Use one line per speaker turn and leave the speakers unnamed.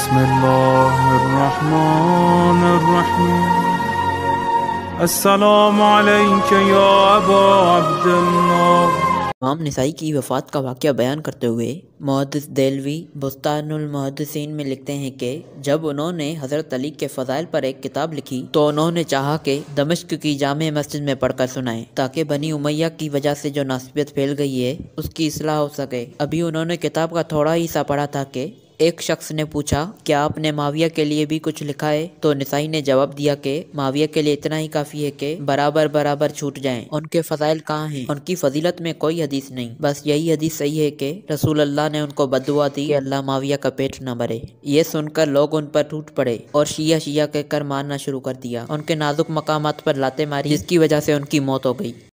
बिस्मिल्लाहिर्रहमानिर्रहीम। अस्सलामु अलैका या अबा अब्दुल्लाह।
इमाम निसाई की वफ़ात का वाक़या बयान करते हुए मुहद्दिस देलवी बुस्तानुल मुहद्दिसीन में लिखते हैं कि जब उन्होंने हज़रत अली के फ़ज़ाइल पर एक किताब लिखी तो उन्होंने चाहा कि दमिश्क की जामे मस्जिद में पढ़कर सुनाएं ताकि बनी उमैया की वजह से जो नास्बियत फैल गई है उसकी इस्लाह हो सके। अभी उन्होंने किताब का थोड़ा ही सा पढ़ा था कि एक शख्स ने पूछा, क्या आपने माविया के लिए भी कुछ लिखा है? तो निसाई ने जवाब दिया कि माविया के लिए इतना ही काफ़ी है कि बराबर बराबर छूट जाएं। उनके फ़ज़ाइल कहाँ हैं? उनकी फ़जीलत में कोई हदीस नहीं, बस यही हदीस सही है कि रसूल अल्लाह ने उनको बद्दुआ दी कि अल्लाह माविया का पेट न भरे। ये सुनकर लोग उन पर टूट पड़े और शिया शिया कहकर मारना शुरू कर दिया। उनके नाजुक मकामात पर लाते मारी जिसकी वजह से उनकी मौत हो गई।